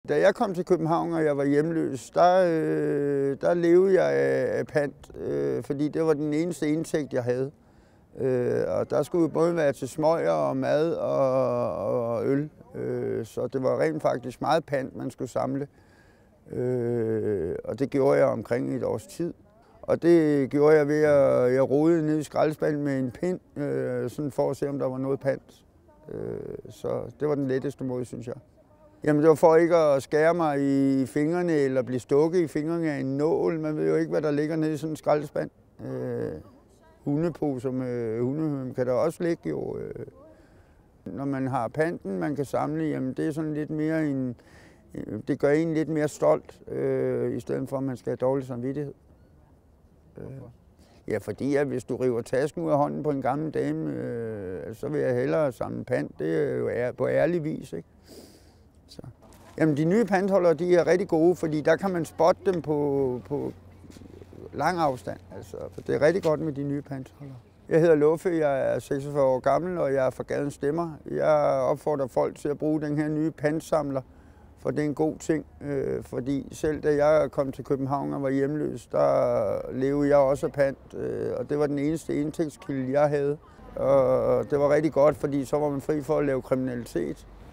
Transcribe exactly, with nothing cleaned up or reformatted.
Da jeg kom til København, og jeg var hjemløs, der, øh, der levede jeg af, af pant, øh, fordi det var den eneste indtægt, jeg havde. Øh, og der skulle jo både være til smøger og mad og, og øl, øh, så det var rent faktisk meget pant, man skulle samle. Øh, og det gjorde jeg omkring et års tid. Og det gjorde jeg ved at jeg rodede ned i skraldespanden med en pind, øh, sådan for at se, om der var noget pant. Øh, så det var den letteste måde, synes jeg. Jamen det var for ikke at skære mig i fingrene eller blive stukket i fingrene af en nål. Man ved jo ikke, hvad der ligger nede i sådan en skraldespand. Øh, hundeposer med hundehøm kan der også ligge jo. Øh. Når man har panten, man kan samle, jamen det er sådan lidt mere en, det gør en lidt mere stolt, øh, i stedet for at man skal have dårlig samvittighed. Øh. Ja, fordi at hvis du river tasken ud af hånden på en gammel dame, øh, så vil jeg hellere samle pant. Det er jo ær, på ærlig vis, ikke? Så. Jamen, de nye pantholdere, de er rigtig gode, fordi der kan man spotte dem på, på lang afstand. Altså, for det er rigtig godt med de nye pantholdere. Jeg hedder Luffe, jeg er seksogfyrre år gammel, og jeg er fra Gadens Stemmer. Jeg opfordrer folk til at bruge den her nye pantsamler, for det er en god ting. Øh, fordi selv da jeg kom til København og var hjemløs, der levede jeg også af pant, øh, og det var den eneste indtægtskilde, jeg havde. Og det var rigtig godt, fordi så var man fri for at lave kriminalitet.